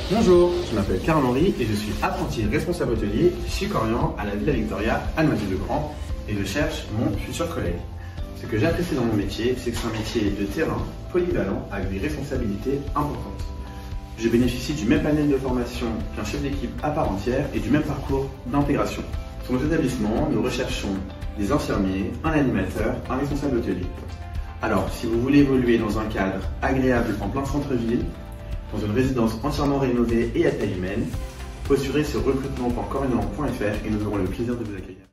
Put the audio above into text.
Bonjour, je m'appelle Carl-Henri et je suis apprenti responsable hôtelier chez Corian à la Villa Victoria à Noisy-le-Grand et je cherche mon futur collègue. Ce que j'apprécie dans mon métier, c'est que c'est un métier de terrain, polyvalent, avec des responsabilités importantes. Je bénéficie du même panel de formation qu'un chef d'équipe à part entière et du même parcours d'intégration. Sur nos établissements, nous recherchons des infirmiers, un animateur, un responsable hôtelier. Alors, si vous voulez évoluer dans un cadre agréable en plein centre-ville, dans une résidence entièrement rénovée et à taille humaine, postulez sur recrutement.corian.fr et nous aurons le plaisir de vous accueillir.